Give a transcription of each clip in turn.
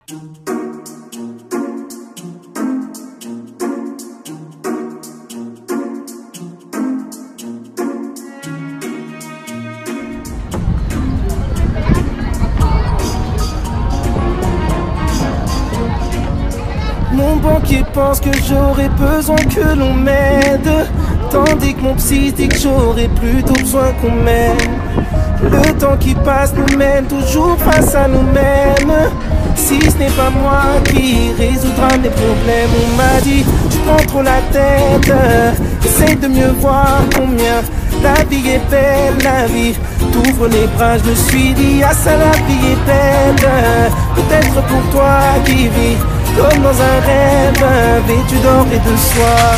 Mon banquier pense que j'aurais besoin que l'on m'aide, tandis que mon psy dit que j'aurais plutôt besoin qu'on m'aide. Le temps qui passe nous mène toujours face à nous-mêmes. Si ce n'est pas moi qui résoudra mes problèmes, on m'a dit tu prends trop la tête, essaye de mieux voir combien la vie est belle, la vie t'ouvre les bras. Je me suis dit ah ça la vie est belle, peut-être pour toi qui vis comme dans un rêve, vêtu d'or et de soie.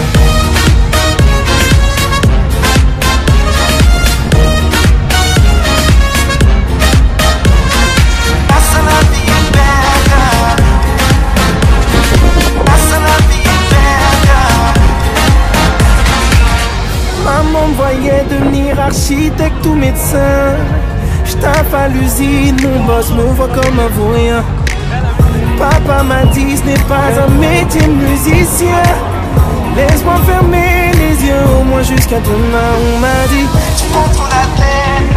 Maman me voyait devenir architecte ou médecin. J'taffe à l'usine, mon boss me voit comme un vaurien. Papa m'a dit ce n'est pas un métier de musicien. Laisse-moi fermer les yeux au moins jusqu'à demain. On m'a dit tu prends trop la tête,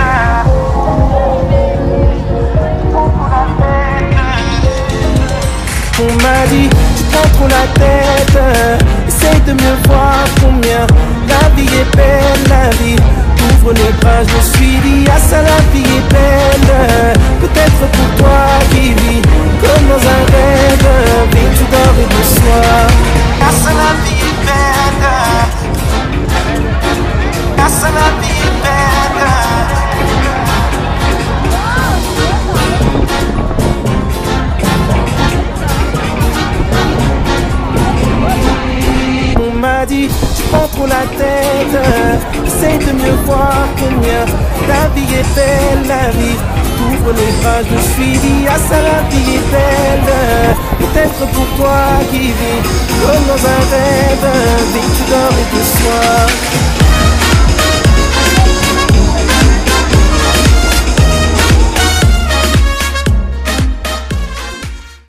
on m'a dit tu prends trop la tête, essaye de mieux voir combien la vie est belle, la vie ouvre les bras. Je me suis dit ah ça la vie est belle, peut-être pour toi qui vis comme dans un rêve, vêtu d'or et de soie. Ah ça la vie est belle, ah ça la vie est belle. On m'a dit tu prends trop la tête, essaye de mieux voir combien la vie est belle, la vie t'ouvre les bras. Je me suis dit ah ça la vie est belle, peut-être pour toi qui vis comme dans un rêve, vêtu d'or et de soie.